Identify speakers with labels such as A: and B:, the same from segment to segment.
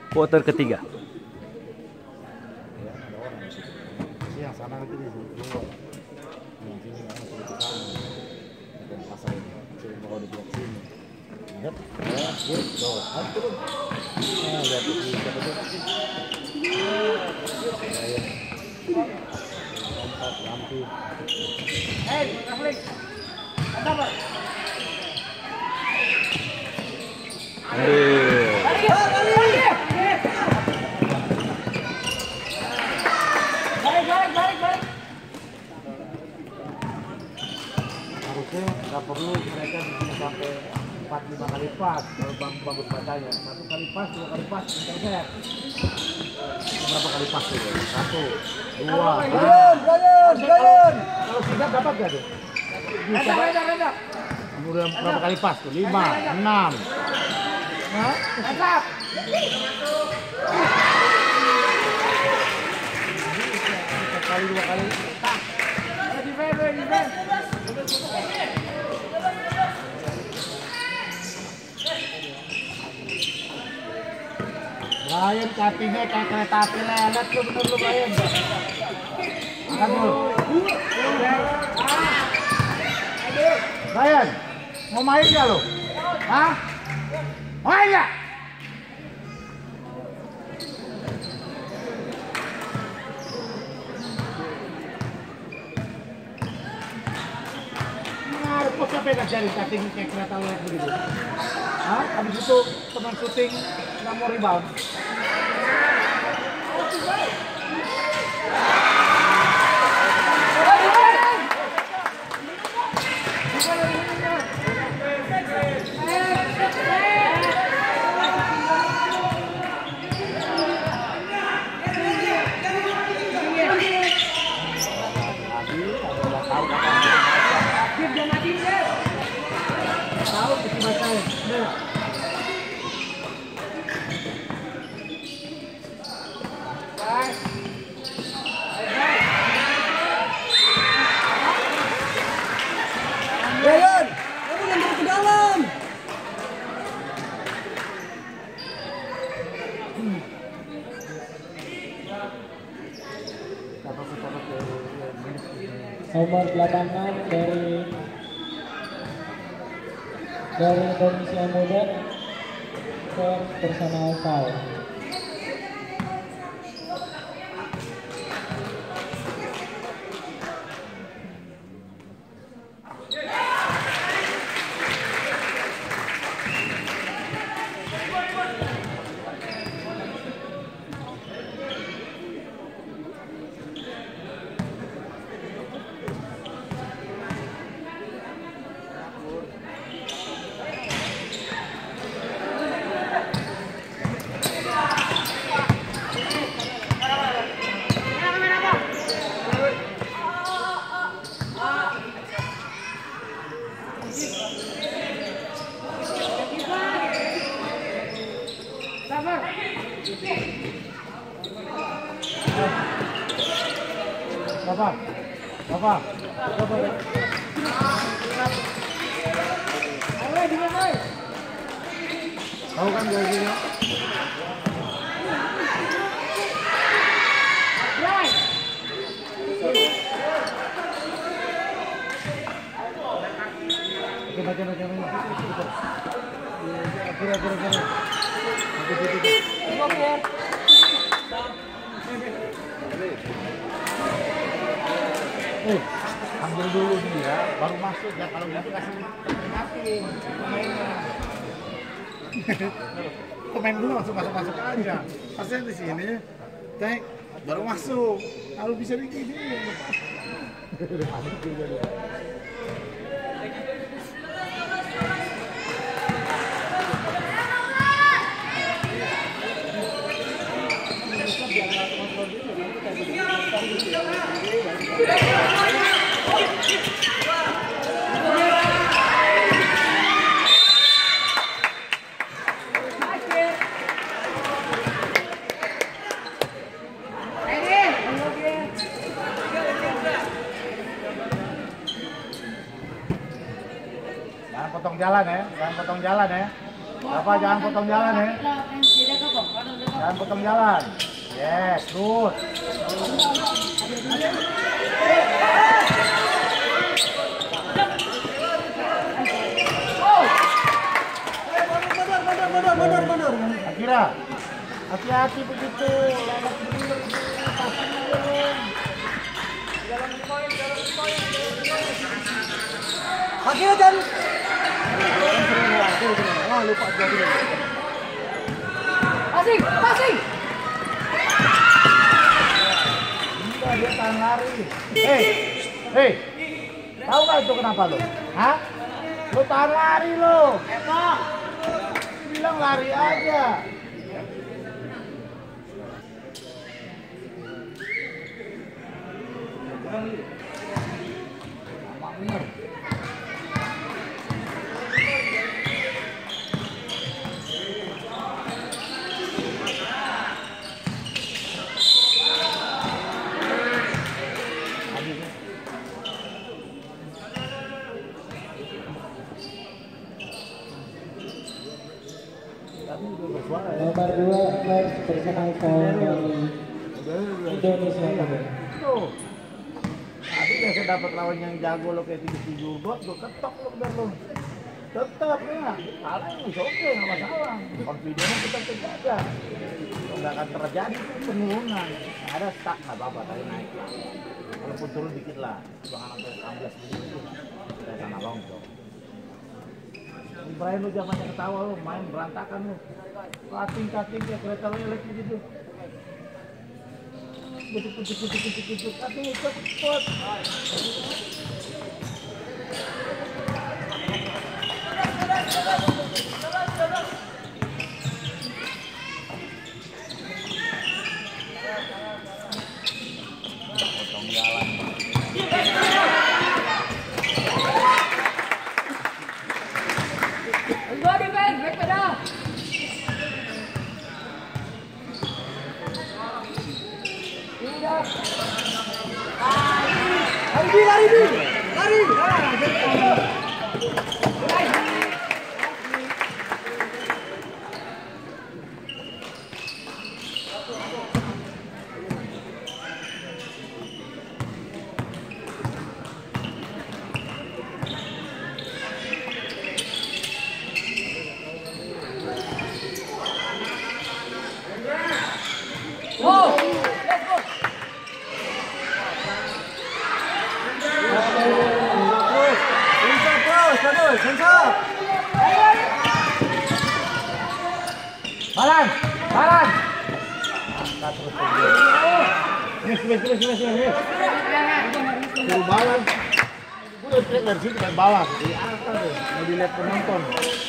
A: Kuarter ketiga.
B: Yang sana nanti di luar. Yang sini kan masih di sana. Dan pasang sini mau di blok sini. Lihat, ya, gitu. Turun. Nah, lihat di siapa tuh? Ayo. Lompat, lampu.
C: Kafling. Ada apa?
A: Ambil.
C: Balik.
B: Harusnya nggak perlu mereka bikin sampai 4-5 kali pas kalau bagus bacanya. 1 kali pas, 2 kali pas, intercept. Berapa kali pas tuh? 1, 2.
C: Jalan.
B: Kalau sigap dapat nggak tuh?
C: Ada.
B: Kemudian berapa kali pas tuh? 5, 6. Hah?
C: Mantap.
B: Sekali 2 kali.
C: Defense.
B: Brian cuttingnya kayak kereta api lelet tuh, bener lu Brian. Aduh. Brian, mau main nggak lo? Hah? Main nggak? Kok siapa yang ngajarin cutting kayak kereta lelet begitu? Hah? Habis itu teman syuting nggak mau rebound. Tahu isi bacanya.
C: Brian, kamu yang ke dalam.
D: Nomor 86 dari Indonesia Muda ke personal foul.
B: Bapak. Tahu kan gajinya? Oke, baca. Ambil dulu dia, baru masuk ya. Kalau gitu kasih teringatin pemainnya. Pemain dulu langsung masuk aja. Pasti di sini, Teng, baru masuk. Kalau bisa begini. Panik juga dia. Jangan potong jalan ya, Bapak jangan potong jalan ya. Jangan potong jalan. Yes, terus.
C: Benar.
B: Akira, hati-hati begitu. Lewat dulu.
C: Akhirnya dan
B: Oh, lupa jadi.
C: Passing.
B: Enggak, dia tahan lari. Hei, tahu nggak itu kenapa lo? Hah? Lo tahan lari lo. Bilang lari aja. Bener.
D: Nomor 2 first personal foul dari Indonesia Muda.
B: Tuh. Tadi biasa dapat lawan yang jago lo kayak 7 bot, lo ketok lo biar lo. Tetap ya, kalah ini oke nggak masalah. Confidence kita terjaga. Nggak akan terjadi penurunan. Ada stuck nggak apa-apa, tapi naik lah. Walaupun turun dikit lah, cuma sampai 16 menit itu kita sana longsor. Ibrahim lu zamannya ketawa lu, main berantakan lu. Cutting kayak kereta lelek begitu. Kucuk, cutting cepet. Potong jalan.
C: Go defense, back pedal. Lari. Wow, let's go. Terus, sensor.
B: Balan. Ini. Suruh balan. Gue udah lihat dari situ kayak balas. Di atas tuh, mau dilihat penonton.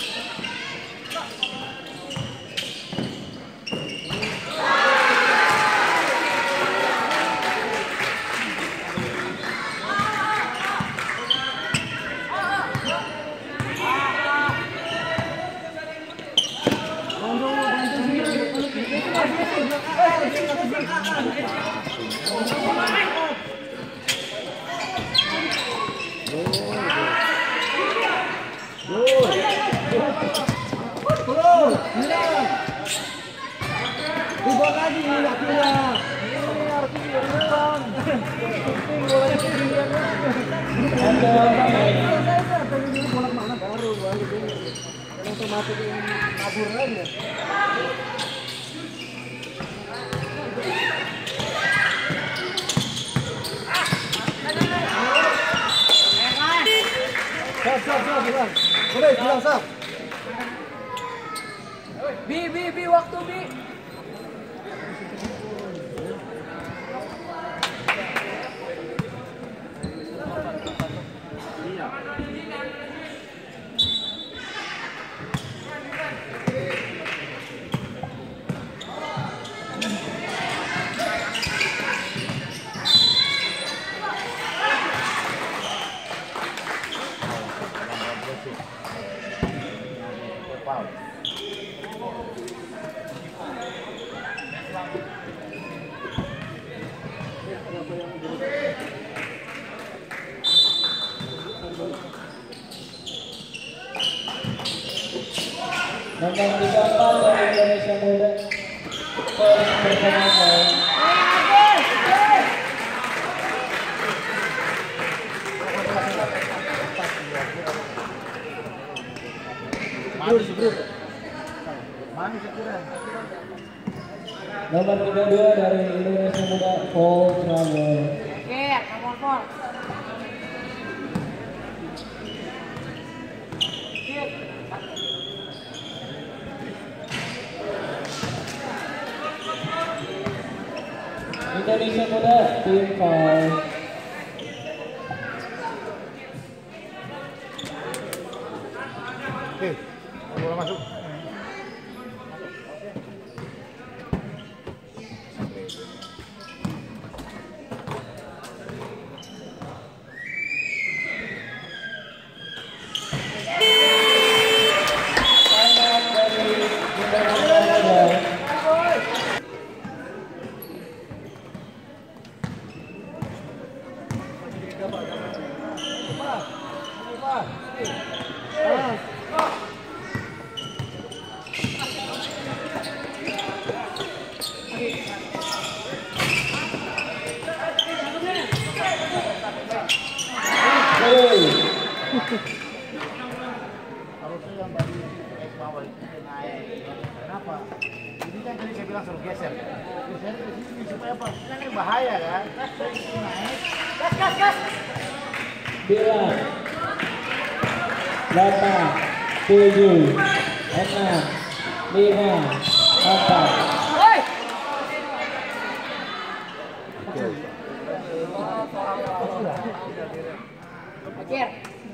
C: Dibuat lagi akhirnya. Kabur aja. Sap. Boleh, bilang sap. Bi, waktu Bi.
D: Nomor 34 dari Indonesia Muda. First personal foul.
B: Manis bro. Manis kira.
D: Nomor 32 dari Indonesia Muda, foul trouble.
C: Oke, nomor 4.
D: Indonesia Muda, tim foul.
B: Oke, bola masuk.
D: Timeout dari Indonesia Muda.
B: Harusnya yang tadi es bawah itu naik. Kenapa? Ini kan tadi saya bilang suruh geser. Geser ke sini supaya apa? Ini bahaya kan? Saya sini naik. Gas.
D: 9, 8, 7, 6, 5, 4.
C: Woi. Akhir.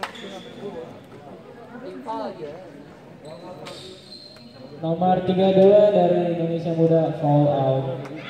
D: Nomor 32 dari Indonesia Muda, foul out.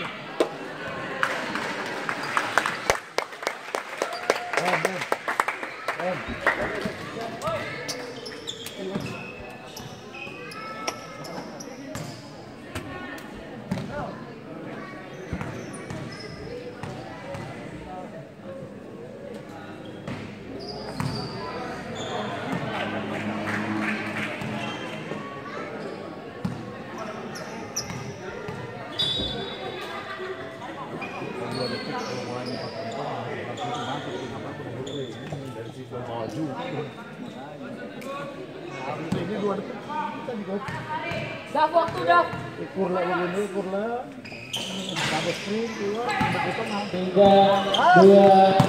B: Ini 2 detik kita juga.
C: Daf waktu Daf.
B: Ukur lah begini, ukur lah. Sampai sprint keluar, sampai tengah.
D: 3, 2,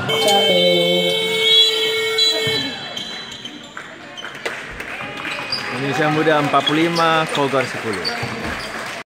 D: 1.
A: Indonesia Muda 45, Kogar 10.